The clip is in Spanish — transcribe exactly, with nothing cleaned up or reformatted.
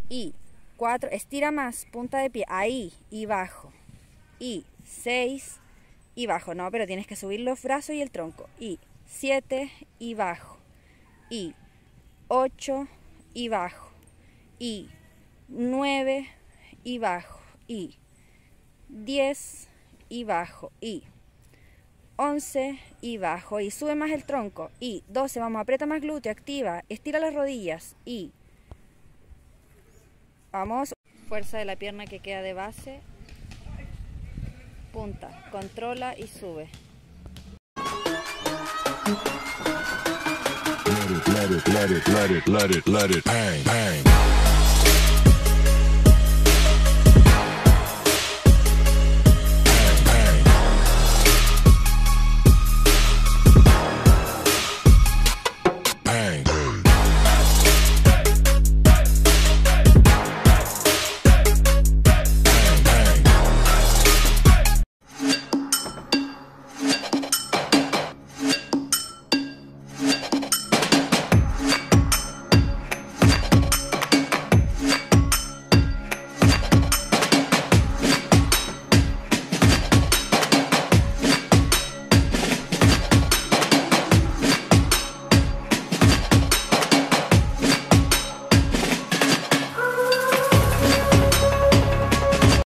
y cuatro, estira más, punta de pie, ahí, y bajo, y seis, y bajo, no, pero tienes que subir los brazos y el tronco, y siete, y bajo, y ocho, y bajo, y nueve, y bajo, y diez, y bajo, y once, y bajo, y sube más el tronco, y doce, vamos, aprieta más glúteo, activa, estira las rodillas, y vamos, fuerza de la pierna que queda de base, punta, controla y sube. Let it, let it, let it, let it, let it, let it, bang, bang.